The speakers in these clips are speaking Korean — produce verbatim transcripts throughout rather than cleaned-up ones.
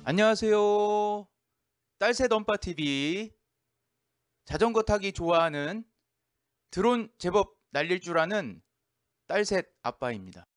안녕하세요. 딸새 덤빠티비. 자전거 타기 좋아하는 드론 제법 날릴 줄 아는 딸셋 아빠입니다.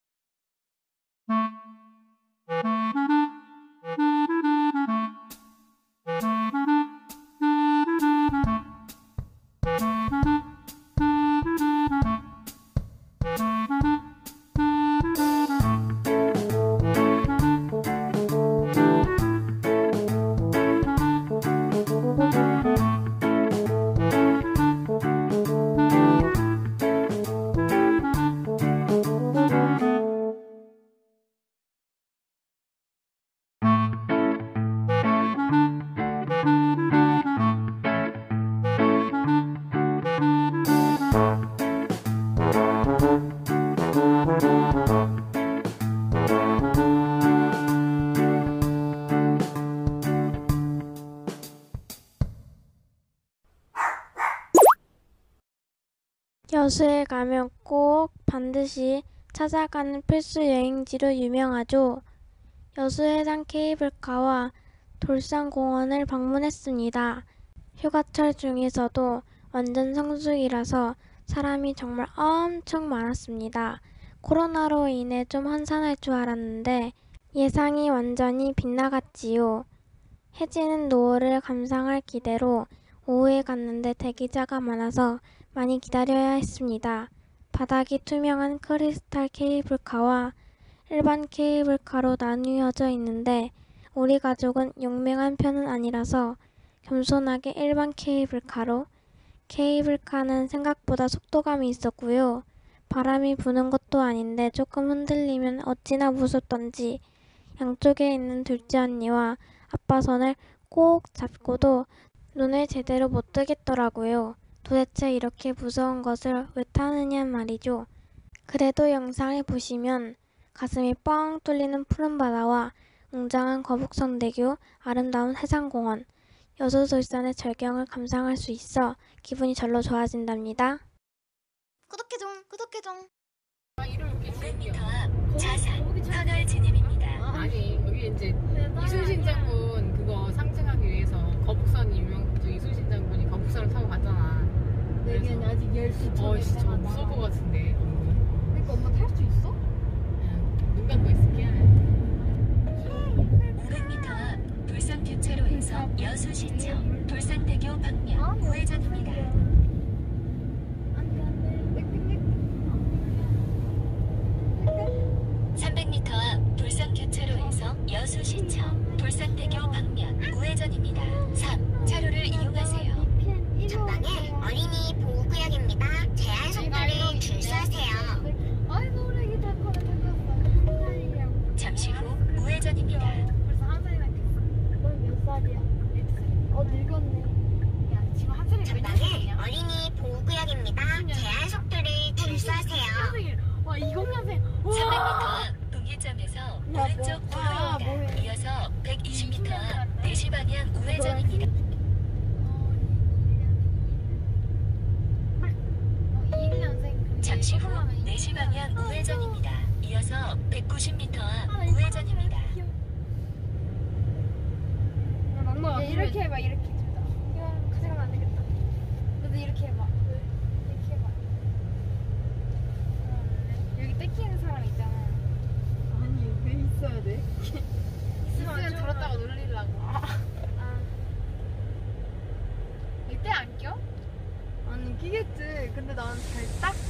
여수에 가면 꼭 반드시 찾아가는 필수 여행지로 유명하죠. 여수 해상 케이블카와 돌산공원을 방문했습니다. 휴가철 중에서도 완전 성수기라서 사람이 정말 엄청 많았습니다. 코로나로 인해 좀 한산할 줄 알았는데 예상이 완전히 빗나갔지요. 해지는 노을을 감상할 기대로 오후에 갔는데 대기자가 많아서 많이 기다려야 했습니다. 바닥이 투명한 크리스탈 케이블카와 일반 케이블카로 나뉘어져 있는데 우리 가족은 용맹한 편은 아니라서 겸손하게 일반 케이블카로. 케이블카는 생각보다 속도감이 있었고요. 바람이 부는 것도 아닌데 조금 흔들리면 어찌나 무섭던지 양쪽에 있는 둘째 언니와 아빠 손을 꼭 잡고도 눈을 제대로 못 뜨겠더라고요. 도대체 이렇게 무서운 것을 왜 타느냐 말이죠. 그래도 영상을 보시면 가슴이 뻥 뚫리는 푸른 바다와 웅장한 거북선대교, 아름다운 해상공원, 여수돌산의 절경을 감상할 수 있어 기분이 절로 좋아진답니다. 구독해줘 구독해줘. 오백 미터 앞 자산 터널 진입입니다. 아니 여기 이제 이순신 장군 그거 상징하기 위해서 거북선이 유명. 이순신 장군이 거북선을 타고 갔잖아. 내겐 아직 열시 초. 어씨 저 무서울 것 같은데. 그러니까 엄마 탈 수 있어? 눈 감고 있을게. 오백 미터 앞 불산 교차로에서 여수시청 돌산대교 방면 우회전입니다. 삼백 미터 앞 불산 교차로에서 여수시청 돌산대교 방면 우회전입니다. 삼 차로를 이용하세요. 전방에 어린이 보호구역입니다. 제한 속도를 준수하세요. 아이고 우리 다 커 한 살이야. 잠시 후 우회전입니다. 벌써 한 살이나 됐어. 넌몇 살이야? 어 늙었네. 야 지금 한 살이 전방에 어린이 보호구역입니다. 제한 속도를 준수하세요. 와 이공년생. 삼백 미터 앞 분기점에서 오른쪽 아, 도로입니다. 뭐해. 이어서 백이십 미터 앞 네 시 방향 우회전입니다. 잠시 후 네 시 방향 우회전입니다. 이어서 백구십 미터 앞 우회전입니다. 야, 이렇게 해봐 이렇게 둘다. 이거 가져가면 안 되겠다. 너도 이렇게 해봐. 이렇게 해봐. 어, 여기 뺏기는 사람 있잖아. 아니 왜 있어야 돼? 있으면 들었다가 놀리려고. 아. 이때 안 껴? 아니 끼겠지. 근데 나는 잘 닦아.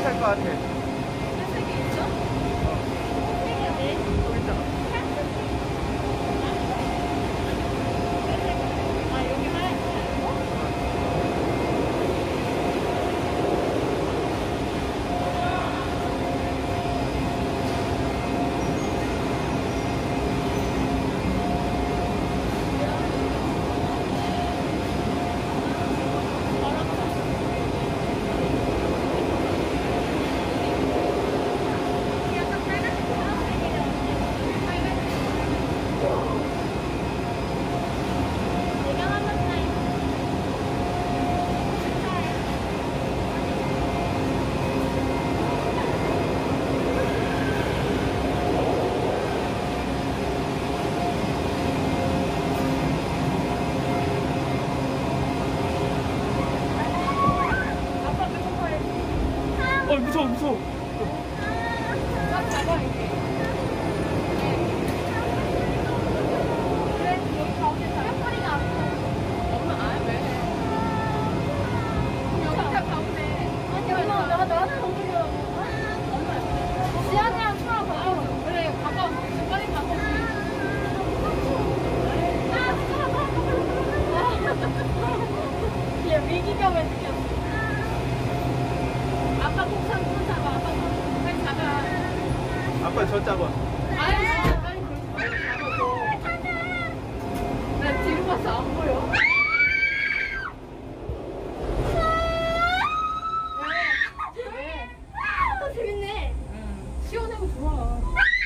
비슷할 것 같아. 어 무서워 무서워. 지안이랑 초랑 가고. 그래, 가까워. 빨리 가고. 얘 위기감을 느꼈어. 아빠 폭탄 손 잡아. 아빠 손 빨리 잡아. 아빠 저 잡아. 아니, 빨리 그러지 말고 잡아줘. 나 뒤로 가서 안 보여. 왜? 왜? 아, 재밌네. 응. 시원하고 좋아.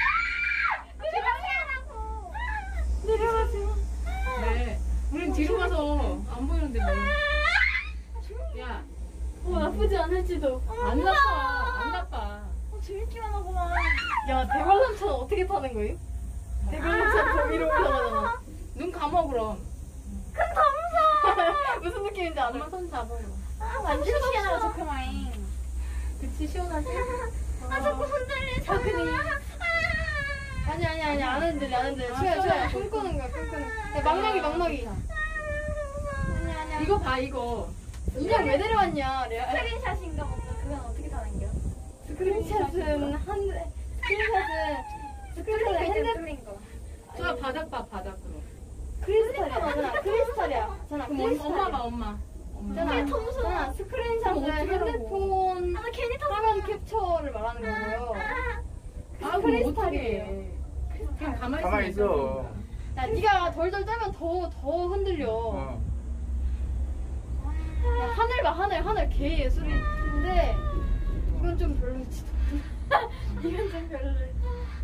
내려가세요. 네. 우린 뒤로 가서 안 보이는데 뭐. 야, 어, 나쁘지 않을지도. 안 나빠. 안 나빠. 어, 재밌기만 하구만. 야, 대관람차는 어떻게 타는 거예요? 대관람차 저 위로 올라가잖아. 눈 감아 그럼. 무슨 느낌인지 알아? 엄마 손 잡아. 그럼. 완전 시원하고 좋구만. 그치 시원하지? 아, 자꾸 흔들리잖아. 아, 그니. 아니, 아니, 아니, 안 흔들려, 안 흔들려. 초야, 초야. 꿈꾸는 거야, 꿈꾸는 거야. 야, 막막이, 막막이. 아니, 아니, 이거 봐 이거. 인형 왜 데려왔냐, 레아. 스크린샷인가 보다. 그건 어떻게 타는 거야? 스크린샷은 한, 스크린샷은, 스크린샷은 핸드, 저 바닥 봐 바닥으로. 크리스탈이야. 잖아 크리스탈이야. 잖아 그럼 엄- 엄마 봐 엄마. 엄마. 잖아 잖아 스크린샷은 그럼 어떻게 하라고. 핸드폰 아, 나 괜히 탔어. 화면 캡처를 말하는 거고요. 아 그럼 크리스탈이에요. 어떡해. 그냥 가만히, 가만히 있어. 야, 네가 덜덜 떨면 더, 더 흔들려. 어. 야, 하늘 봐, 하늘, 하늘 개 예술인데 이건 좀 별로지. 이건 좀 별로지.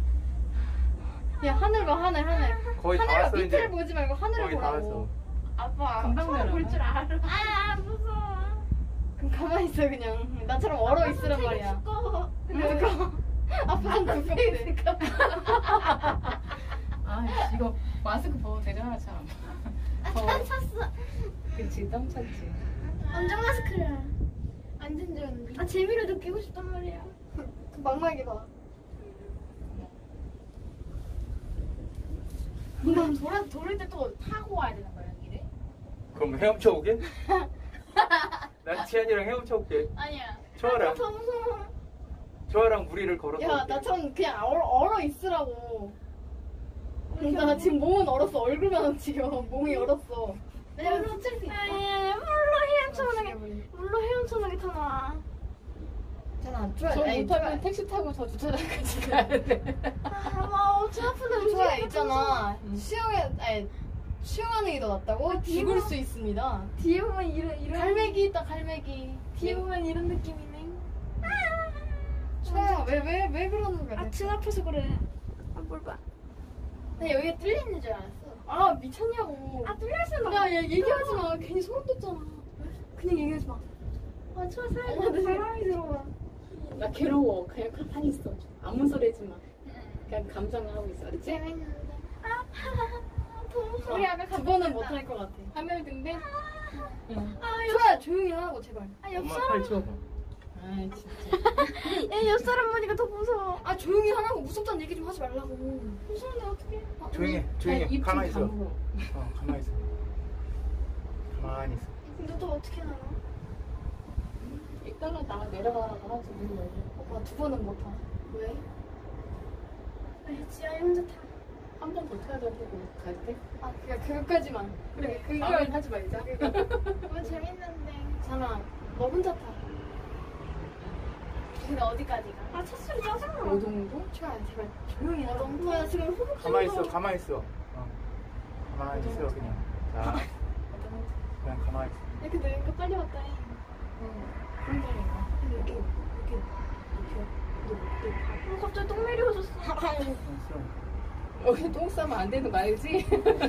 야, 하늘 봐, 하늘, 하늘. 거의 다 하늘 왔어 밑을 이제. 보지 말고 하늘을 거의 다 보라고. 왔어. 아빠, 금방 내려가. 볼줄 알아. 아, 무서워. 그럼 가만히 있어 그냥. 나처럼 얼어 있으란 말이야. 두꺼워. 두꺼워. 아빠 좀 두껍대. 아 이거 마스크 벗어도 되잖아 참. 아, 더. 차 찼어. 그치 땀 찼지. 완전 마스크야. 완전 좋은데. 아, 재미로 느끼고 싶단 말이야. 그 막막이 봐. 이건 돌아, 돌을 때 또 타고 와야 되는 거야, 여기를? 그럼 헤엄쳐 오게? 난 지안이랑 헤엄쳐 올게. 아니야. 초아랑 더 무서워. 초아랑 무리를 걸어서 야, 올게. 나처럼 그냥 얼어, 얼어 있으라고. 나 지금 몸은 얼었어. 얼굴만 지금 몸이 얼었어. 내가 물로 아니, 물로 헤엄쳐나게, 물로 헤엄쳐나게 타나. 괜찮아. 저 못하면 택시 타고 저 주차장까지 가야 돼. 아, 와, 저 아픈데 좋아 있잖아. 응. 수영에 아니 수영하는 게 더 낫다고? 죽을 수 있습니다. 뒤에 보면 이런, 이런. 갈매기 있다 갈매기. 뒤에 보면 이런 느낌이네. 초야 왜왜 왜 그러는 거야? 아, 등 아파서 그래. 아, 뭘 봐. 나 여기가 뚫리는 줄 알았어. 아 미쳤냐고. 아, 뚫렸어, 나. 야, 야 얘기하지 마. 괜히 소름 돋잖아. 그냥 얘기하지 마. 아, 저 어, 사람 네. 바람이 들어와. 나 괴로워. 그냥 가만히 있어. 아무 소리 하지 마. 그냥 감정을 하고 있어. 알았지? 재밌는데. 아, 더 무서워. 우리 아까 두 번은 못 할 것 같아. 하면 근데. 응. 초야 조용히 하라고 제발. 아, 옆 엄마 사람. 팔 치워봐. 아 진짜. 야, 옆 사람 보니까 더 무서워. 아 조용히 하라고 무섭다는 얘기 좀 하지 말라고. 무서운데, 어떡해. 조용히 해. 조용히 해. 입 가만히 있어. 다물어. 어, 가만히 있어. 가만히 있어. 근데 또 어떻게 나가? 이따가 나 내려가라고 하지. 문 열려. 오빠 두 번은 못 타. 왜? 아니, 지아이 혼자 타. 한 번 더 타야 되고 갈 때? 아, 그니까 그것까지만. 그래, 그걸 그걸 하지 말자. 너무 재밌는데. 잖아. 너 혼자 타. 근데 어디까지 가? 아, 첫 소리 짜증나. 오동도? 최아, 제발 조용히 해. 오빠, 나 지금 호흡 가만히 있어, 가만히 있어. 어. 가만히 있어, 그냥. 자, 그냥 가만히 있어. 야, 근데 이거 빨리 왔다 해. 그런 거니까. 여기, 여기, 여기. 어, 갑자기 똥 내려오셨어. 있어. 여기 똥 싸면 안 되는 거 알지?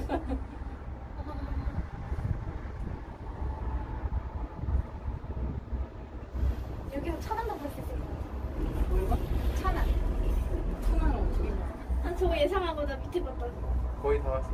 여기서 천안도 볼 수 있을 것 같아. 뭘 봐? 천안. 천안은 어떻게 봐? 난 저거 예상하고 나 밑에 봤다. 거의 다 왔어.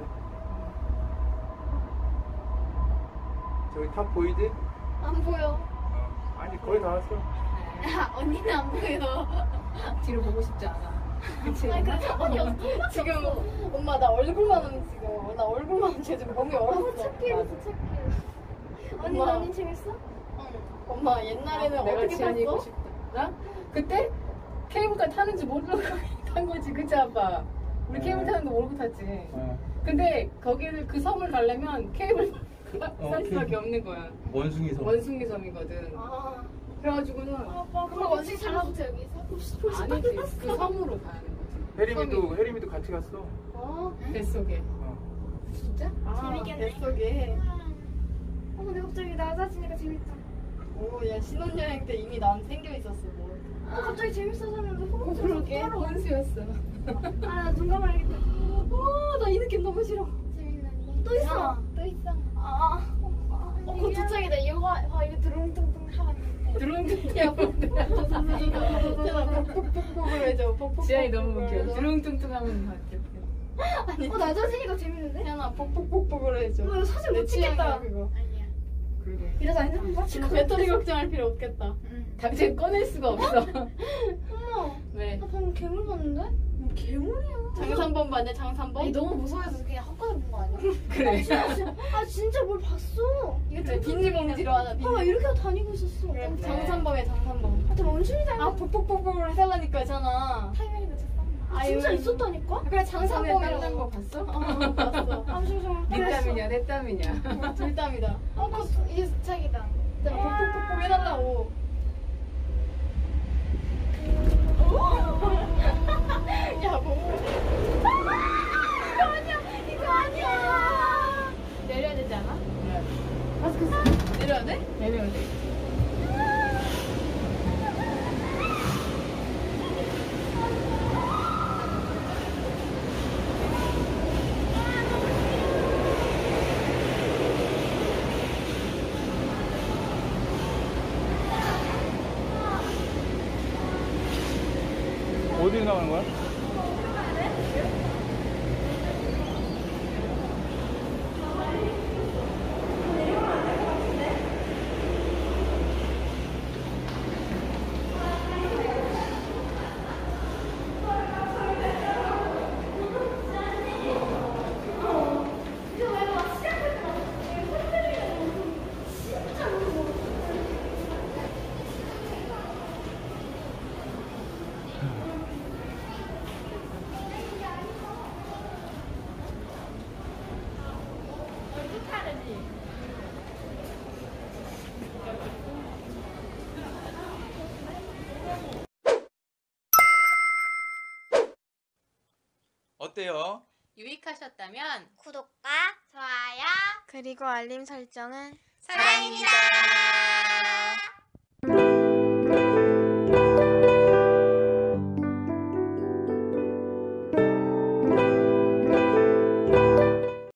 저기 탑 보이지? 안 보여. 어. 아니, 거의 다 왔어. 야, 언니는 안 보여. 뒤로 보고 싶지 않아. 그치? 아니, 근데 저번에 없어. 지금 엄마 나 얼굴만 하면 지금 나 얼굴만 하면 지금 몸이 얼었어. 착해했어, 착해. 언니, 엄마. 언니 재밌어? 엄마 옛날에는 내가 어떻게 지안이 있고 탔어? 싶다. 나? 그때 케이블카 타는지 모르고 탄 거지, 그치 아빠? 우리 네. 케이블 타는 거 모르고 탔지. 어. 근데 거기를 그 섬을 가려면 케이블카 어, 탈 수밖에 케이블. 없는 거야. 원숭이 섬. 원숭이 섬이거든. 아, 그래가지고는 아빠, 그럼 그럼 언제 언니 잘라붙어, 여기서? 아니지. 그 섬으로 가는 거지. 혜림이도, 혜림이도 같이 갔어. 어, 뱃속에. 어. 진짜? 아, 재밌겠네. 뱃속에. 어, 근데 갑자기 나 사진이가 재밌다. 오, 야 신혼여행 때 이미 난 생겨 있었어 뭐. 어, 갑자기 재밌어졌는데 호흡 좀 그러게. 따로. 혼수였어. 아, 나 눈 감아야겠다. 오, 나 이 느낌 너무 싫어. 재밌네. 또 있어. 야. 또 있어. 아, 어, 어, 그거 도착이다. 이거 봐, 봐, 이거 드릉뚱뚱 하고 있는데. 드릉뚱. 야, 폭폭폭폭을 해줘. 폭폭폭. 지안이 너무 웃겨. 드릉뚱뚱하면 다 귀엽게. 아니, 어, 나 사진이가 재밌는데? 태연아, 폭폭폭폭을 해줘. 어, 이거 사진 내 못 찍겠다. 취향이야, 그거. 아니야. 그러게. 이래서 핸드폰 같이 지금 배터리 걱정할 필요 없겠다. 당장 꺼낼 수가 없어. 어머, 왜? 나 방금 괴물 봤는데? 뭐 괴물이야. 장삼번 봤냐, 장삼번? 아니, 너무 무서워서 그냥 헛것을 본 거 아니야? 그래. 아, 진짜 뭘 봤어. 이거 그래, 비닐봉지로 하자. 봐봐, 이렇게 다니고 있었어. 그래, 네. 장삼번에 장삼번. 하여튼 원숭이 닮은 아, 폭폭폭폭을 해달라니까 했잖아. 타이밍이 늦었어. 아, 아유. 진짜 있었다니까? 그래, 상상에 장삼번이라고. 땀난 거 봤어? 어, 봤어. 아, 잠시만. 네 땀이냐, 내 땀이냐. 둘 땀이다. 어, 그, 이게 수착이다. 진짜 폭폭폭폭 해달라고. 야, 뭐. 이거 아니야, 이거 아니야. 내려야 되지 않아? 마스크 쓰 내려야 돼? 내려야 돼. 어디로 나가는 거야? 어때요? 유익하셨다면 구독과 좋아요. 그리고 알림 설정은 사랑입니다.